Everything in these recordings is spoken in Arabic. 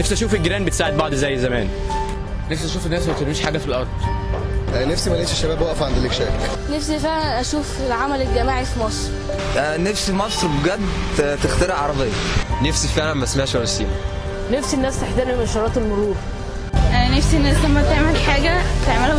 نفسي اشوف الجيران بتساعد بعض زي زمان. نفسي اشوف الناس ما ترميش حاجه في الارض. نفسي ما الاقيش الشباب واقفه عند الاكشاك. نفسي فعلا اشوف العمل الجماعي في مصر. نفسي مصر بجد تخترع عربيه. نفسي فعلا ما اسمعش ولا السيما. نفسي الناس تحترم اشارات المرور. نفسي الناس لما تعمل حاجه تعملها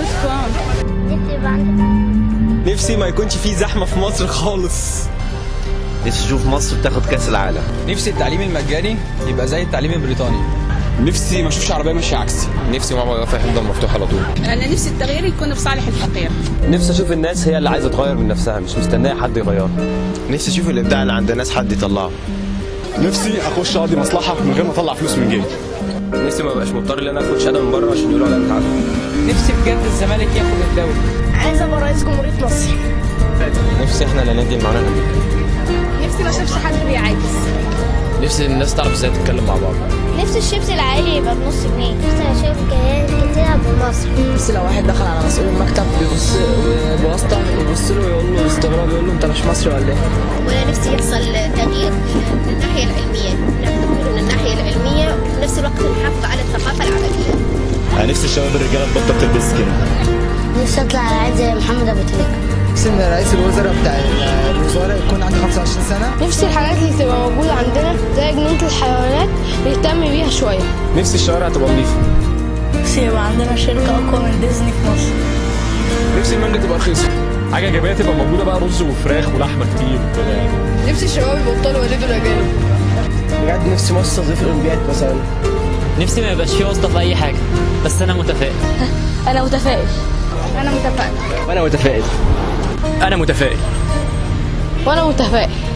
باتقان. نفسي ما يكونش فيه زحمه في مصر خالص. نفسي اشوف مصر بتاخد كاس العالم. نفسي التعليم المجاني يبقى زي التعليم البريطاني. نفسي ما اشوفش عربيه ماشيه عكسي. نفسي ماما يبقى يفضل مفتوح على طول. انا نفسي التغيير يكون في صالح الفقير. نفسي اشوف الناس هي اللي عايزه تغير من نفسها، مش مستنيه حد يغيرها. نفسي اشوف الابداع اللي عند الناس حد يطلعه. نفسي اخش اقضي مصلحه من غير ما اطلع فلوس من جيبي. نفسي ما ابقاش مضطر ان انا اخد شهاده من بره عشان يقولوا عليا متعلم. نفسي بجد الزمالك ياخد الدوري. عايز ابقى رئيس جمهوريه مصر. نفسي احنا اللي ننقل معانا امريكا. نفسي ما اشوفش حد بيعاكس. نفسي الناس تعرف ازاي تتكلم مع بعض. نفسي الشيبسي العائلي يبقى بنص جنيه. نفسي اشوف جيران كتير بمصر. بس لو واحد دخل على مسؤول المكتب بيبص بواسطه يبص له ويقول له باستغراب يقول له انت مش مصري ولا ايه؟ وانا نفسي يحصل تغيير من الناحيه العلميه، نحن من الناحيه العلميه وفي نفس الوقت نحافظ على الثقافه العربيه. نفسي الشباب الرجاله تبطل تلبس كده. نفسي اطلع عايز زي محمد ابو تريكه. نفسي ان رئيس الوزراء بتاع الوزاره يكون عنده 25 سنه. نفسي الحاجات اللي تبقى موجوده عندنا زي جنينه الحيوانات نهتم بيها شويه. نفسي الشوارع تبقى نظيفه. نفسي يبقى عندنا شركه اقوى من ديزني في مصر. نفسي المانجا تبقى رخيصه. حاجه ايجابيه تبقى موجوده بقى، رز وفراخ ولحمه كتير وكده يعني. نفسي الشباب يبطلوا يولدوا الاجانب. بجد نفسي مصر تستضيف الاولمبياد مثلا. نفسي ما يبقاش فيه واسطه في اي حاجه، بس انا متفائل. انا متفائل. وانا متفائل. انا متفائل. انا متفائل. وانا متفائل.